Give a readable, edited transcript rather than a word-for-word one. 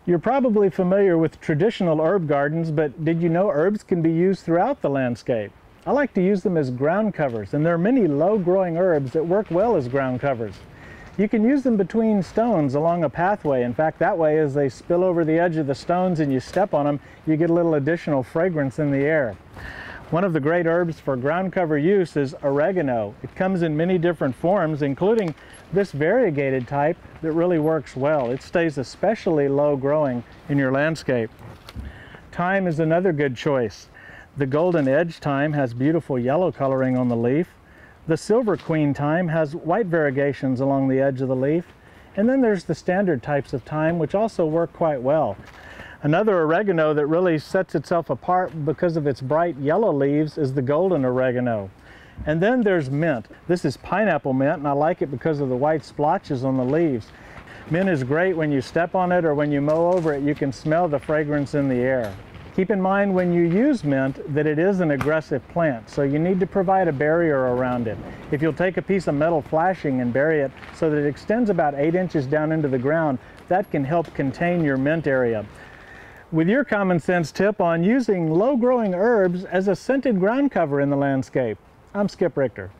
You're probably familiar with traditional herb gardens, but did you know herbs can be used throughout the landscape? I like to use them as ground covers, and there are many low-growing herbs that work well as ground covers. You can use them between stones along a pathway. In fact, that way, as they spill over the edge of the stones and you step on them, you get a little additional fragrance in the air. One of the great herbs for ground cover use is oregano. It comes in many different forms, including this variegated type that really works well. It stays especially low growing in your landscape. Thyme is another good choice. The golden edge thyme has beautiful yellow coloring on the leaf. The silver queen thyme has white variegations along the edge of the leaf. And then there's the standard types of thyme, which also work quite well. Another oregano that really sets itself apart because of its bright yellow leaves is the golden oregano. And then there's mint. This is pineapple mint, and I like it because of the white splotches on the leaves. Mint is great when you step on it or when you mow over it. You can smell the fragrance in the air. Keep in mind when you use mint that it is an aggressive plant, so you need to provide a barrier around it. If you'll take a piece of metal flashing and bury it so that it extends about 8 inches down into the ground, that can help contain your mint area. With your common sense tip on using low-growing herbs as a scented ground cover in the landscape, I'm Skip Richter.